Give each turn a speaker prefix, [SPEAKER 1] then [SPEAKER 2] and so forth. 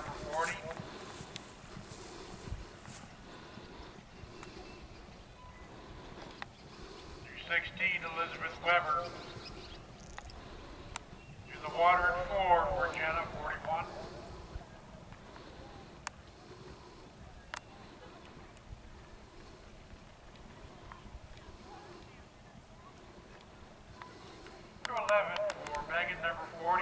[SPEAKER 1] number 40. Through 16, Elizabeth Weber. Through the water at 4 for Jenna, 41. Through 11 for Megan, number 40.